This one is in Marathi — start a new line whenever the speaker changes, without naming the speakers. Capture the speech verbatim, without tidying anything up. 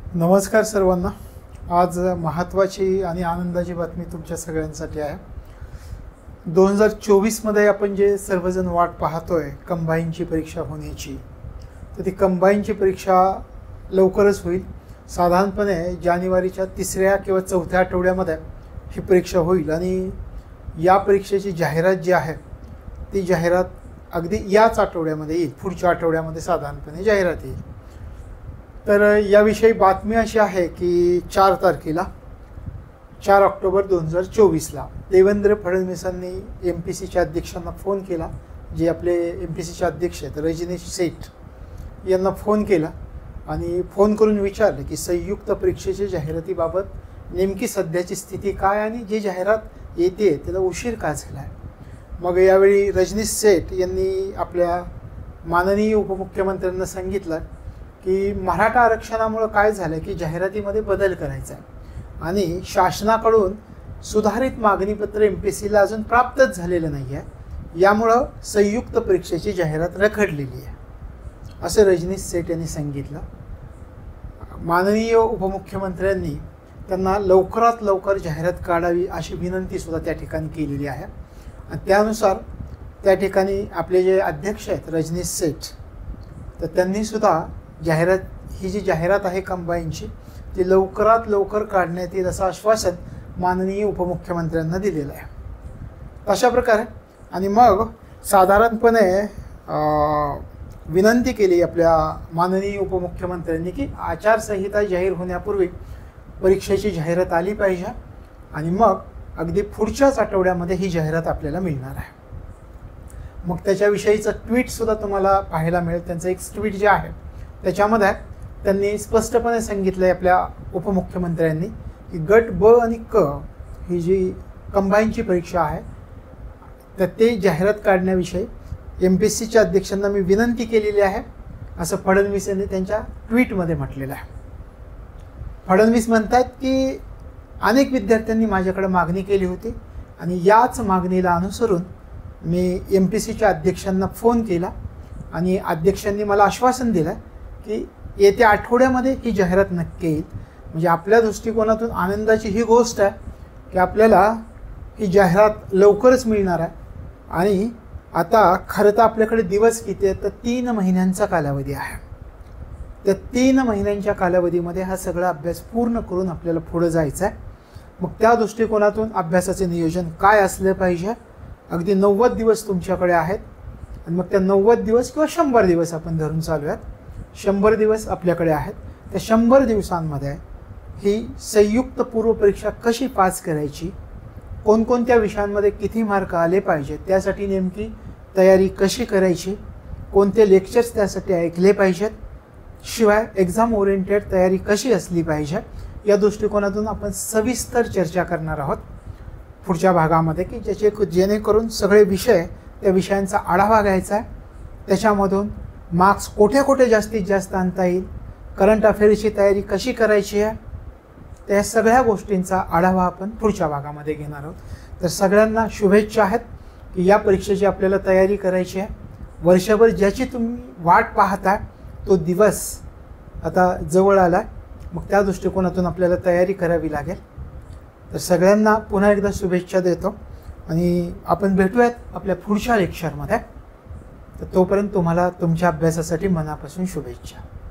नमस्कार सर्वांना। आज महत्त्वाची आणि आनंदाची बातमी तुमच्या सगळ्यांसाठी आहे। दोन हजार चोवीसमध्ये आपण जे सर्वजण वाट पाहतोय कंबाईनची परीक्षा होण्याची, तर ती कंबाईनची परीक्षा लवकरच होईल। साधारणपणे जानेवारीच्या तिसऱ्या किंवा चौथ्या आठवड्यामध्ये ही परीक्षा होईल आणि या परीक्षेची जाहिरात जी आहे ती जाहिरात अगदी याच आठवड्यामध्ये येईल, पुढच्या आठवड्यामध्ये साधारणपणे जाहिरात येईल। तर याविषयी बातमी अशी आहे की चार तारखेला चार ऑक्टोबर दोन हजार चोवीसला देवेंद्र फडणवीसांनी एम पी सीच्या अध्यक्षांना फोन केला, जे आपले एम पी सीचे अध्यक्ष आहेत रजनीश सेठ यांना फोन केला आणि फोन करून विचारले की संयुक्त परीक्षेच्या जाहिरातीबाबत नेमकी सध्याची स्थिती काय आणि जी जाहिरात येते त्याला उशीर का झाला आहे। मग यावेळी रजनीश सेठ यांनी आपल्या माननीय उपमुख्यमंत्र्यांना सांगितलं की मराठा आरक्षणामुळे काय झालं की जाहिरातीमध्ये बदल करायचा आहे आणि शासनाकडून सुधारित मागणीपत्र एम पी सीला अजून प्राप्तच झालेलं नाही आहे, यामुळं संयुक्त परीक्षेची जाहिरात रखडलेली आहे असं रजनीश सेठ यांनी सांगितलं। माननीय उपमुख्यमंत्र्यांनी त्यांना लवकरात लवकर जाहिरात काढावी अशी विनंतीसुद्धा त्या ठिकाणी केलेली आहे आणि त्यानुसार त्या ठिकाणी आपले जे अध्यक्ष आहेत रजनीश सेठ, तर त्यांनीसुद्धा जाहिरात ही जी जाहिरात आहे कंबाईनची ती लवकरात लवकर काढण्यात येईल असं आश्वासन माननीय उपमुख्यमंत्र्यांना दिलेलं आहे। अशा प्रकारे आणि मग साधारणपणे विनंती केली आपल्या माननीय उपमुख्यमंत्र्यांनी की आचारसंहिता जाहीर होण्यापूर्वी परीक्षेची जाहिरात आली पाहिजे आणि मग अगदी पुढच्याच आठवड्यामध्ये ही जाहिरात आपल्याला मिळणार आहे। मग त्याच्याविषयीचं ट्विटसुद्धा तुम्हाला पाहायला मिळेल। त्यांचं एक ट्विट जे आहे त्याच्यामध्ये त्यांनी स्पष्टपणे सांगितलं आहे आपल्या उपमुख्यमंत्र्यांनी की गट ब आणि क ही जी कंबाईनची परीक्षा आहे तर ते जाहिरात काढण्याविषयी एम पी एस सीच्या अध्यक्षांना मी विनंती केलेली आहे असं फडणवीस यांनी त्यांच्या ट्विटमध्ये म्हटलेलं आहे। फडणवीस म्हणतात की अनेक विद्यार्थ्यांनी माझ्याकडे मागणी केली होती आणि याच मागणीला अनुसरून मी एम पी एस सीच्या अध्यक्षांना फोन केला आणि अध्यक्षांनी मला आश्वासन दिलं की येत्या आठवड्यामध्ये ही जाहिरात नक्की येईल। म्हणजे आपल्या दृष्टिकोनातून आनंदाची ही गोष्ट आहे की आपल्याला ही जाहिरात लवकरच मिळणार आहे आणि आता खरं तर आपल्याकडे दिवस किती आहेत तर तीन महिन्यांचा कालावधी आहे। त्या तीन महिन्यांच्या कालावधीमध्ये हा सगळा अभ्यास पूर्ण करून आपल्याला पुढे जायचं आहे। मग त्या दृष्टिकोनातून अभ्यासाचे नियोजन काय असलं पाहिजे, अगदी नव्वद दिवस तुमच्याकडे आहेत आणि मग त्या नव्वद दिवस किंवा शंभर दिवस आपण धरून चालूयात, शंभर दिवस आपल्याकडे आहेत। त्या शंभर दिवसांमध्ये ही संयुक्त पूर्व परीक्षा कशी पास करायची, कोणकोणत्या विषयांमध्ये किती मार्क आले पाहिजे, त्यासाठी नेमकी तयारी कशी करायची, कोणते लेक्चर्स त्यासाठी ऐकले पाहिजेत, शिवाय एक्झाम ओरिएंटेड तयारी कशी असली पाहिजे, या दृष्टिकोनातून आपण सविस्तर चर्चा करणार आहोत पुढच्या भागामध्ये की ज्याचे जेणेकरून सगळे विषय त्या विषयांचा आढावा घ्यायचा आहे, त्याच्यामधून मार्क्स कोठे कोठे जास्तीत जास्त आणता येईल, करंट अफेअर्सची तयारी कशी करायची आहे, त्या सगळ्या गोष्टींचा आढावा आपण पुढच्या भागामध्ये घेणार आहोत। तर सगळ्यांना शुभेच्छा आहेत की या परीक्षेची आपल्याला तयारी करायची आहे। वर्षभर ज्याची तुम्ही वाट पाहता तो दिवस आता जवळ आला, मग त्या दृष्टिकोनातून आपल्याला तयारी करावी लागेल। तर सगळ्यांना पुन्हा एकदा शुभेच्छा देतो आणि आपण भेटूयात आपल्या पुढच्या लेक्चरमध्ये। तर तोपर्यंत तुम्हाला तुमच्या अभ्यासासाठी मनापासून शुभेच्छा।